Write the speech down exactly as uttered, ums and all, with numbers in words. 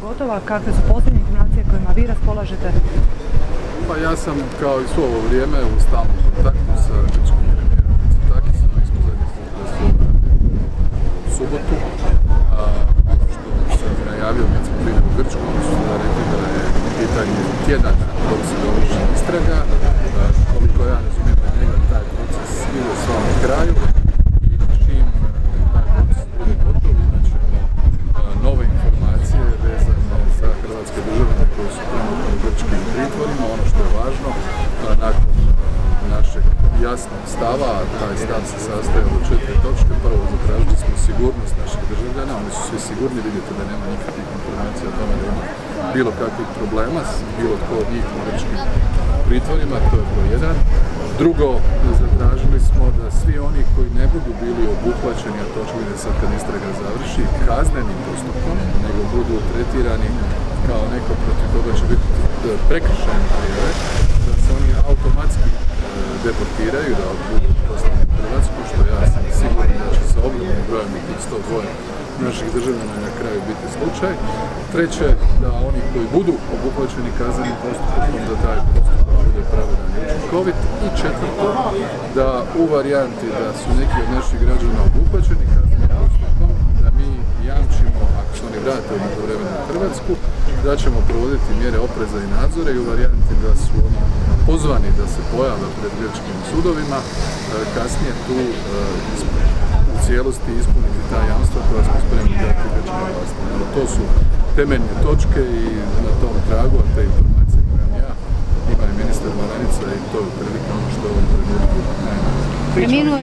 gotova. Kakve su posljednje informacije kojima vi raspolažete? Pa ja sam kao i svo ovo vrijeme u stalnom kontaktu sa grčkim premijerom Mitsotakisom. Mi smo zadnji put razgovarali u subotu. Ono što sam najavio kad smo bili u Grčku, oni su da rekli da je pitanje tjedana dok se dovrši istraga. Koliko ja razumijem da njega taj proces ide svom kraju. Čim taj proces bude gotov, imat ćemo nove informacije vezane za hrvatske državljane koji su trenutno u grčkim pritvorima. Ono što je važno, nakon našeg jasnog stava, taj stav se sastoji od četiri točke. Prvo, zatražili smo sigurnost naših državljana, oni su svi sigurni, vidite da nema nikakvih informacija o tome da ima bilo kakvih problema s bilo tko od njih u grčkim pritvorima, to je broj jedan. Drugo, zatražili smo da svi oni koji ne budu bili obuhvaćeni, a to će vidjeti sad kad istraga završi, kaznenim postupkom, nego budu tretirani kao neko protiv koga će biti prekršajne prijave, da se oni automatski deportiraju, da budu poslani u Hrvatsku, što ja sam siguran da će sa ogromnim brojem tih sto dva naših državljana na kraju biti slučaj. Treće, da oni koji budu obuhvaćeni kaznenim postupkom, da taj postupak bude pravedan i učinkovit. I četvrto, da u varijanti da su neki od naših građana obuhvaćeni kaznenim postupkom, da mi jamčimo, ako se oni vrate u međuvremenu u Hrvatsku, da ćemo provoditi mjere opreza i nadzora i u varijanti da su oni pozvani da se pojave pred grčkim sudovima, kasnije tu u cijelosti ispuniti ta jamstva koja smo spremni dati grčkim vlastima. To su temeljne točke i na tom tragu, a te informacije koje imam ja, ima i ministar Malenica i to je otprilike ono što je u ovom trenutku najmanje.